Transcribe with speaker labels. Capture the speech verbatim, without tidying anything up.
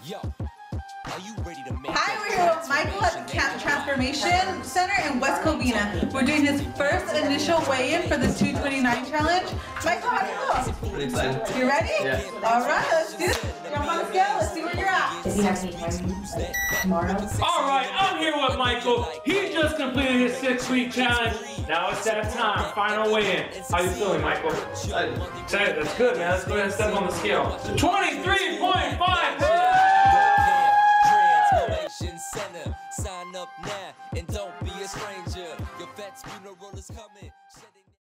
Speaker 1: Yo, are you ready to make
Speaker 2: Hi, we're here with Michael at the Camp Transformation Center in West Covina. We're doing his first initial weigh-in for the two twenty-nine challenge. Michael, how do you feel?
Speaker 3: Pretty excited.
Speaker 2: You ready?
Speaker 3: Yeah.
Speaker 2: All right, let's do it. Jump on the scale. Let's see where you're at.
Speaker 4: Does he have any questions like tomorrow?
Speaker 5: All right, I'm here with Michael. He just completed his six-week challenge. Now it's that time, final weigh-in. How you feeling, Michael?
Speaker 3: Excited.
Speaker 5: Excited. That's good, man. Let's go ahead and step on the scale. twenty-three point five.
Speaker 1: Transformation Center. Sign up now and don't be a stranger. Your vet's funeral is coming.